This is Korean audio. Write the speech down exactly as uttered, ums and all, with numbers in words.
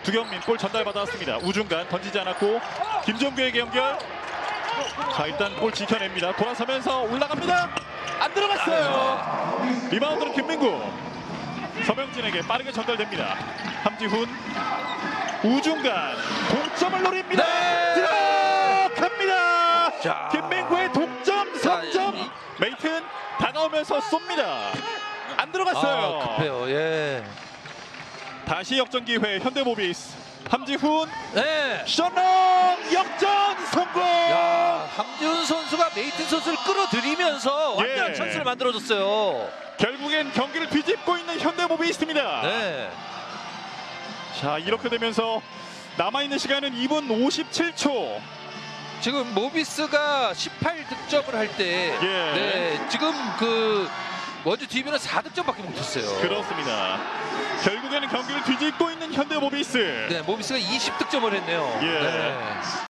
두경민 볼 전달받았습니다. 우중간 던지지 않았고 김종규에게 연결. 자, 일단 볼 지켜냅니다. 돌아서면서 올라갑니다. 안 들어갔어요. 리바운드는 김민구. 서명진에게 빠르게 전달됩니다. 함지훈 우중간 동점을 노립니다. 네. 들어갑니다. 자. 김민구의 동점 삼 점. 이- 메이튼 다가오면서 쏩니다. 안 들어갔어요. 아, 급해요. 예. 다시 역전 기회 현대모비스. 함지훈 네. 셔넌 역전 성공. 야, 함지훈 선수가 메이튼 선수를 끌어들이면서 완전 예. 찬스를 만들어줬어요. 결국엔 경기를 뒤집고 있는 현대모비스입니다. 네. 자, 이렇게 되면서 남아있는 시간은 이 분 오십칠 초. 지금 모비스가 십팔 득점을 할 때, 예. 네, 지금 그 원주 디비는 사 득점밖에 못했어요. 그렇습니다. 결국에는 경기를 뒤집고 있는 현대모비스. 네, 모비스가 이십 득점을 했네요. 예. 네.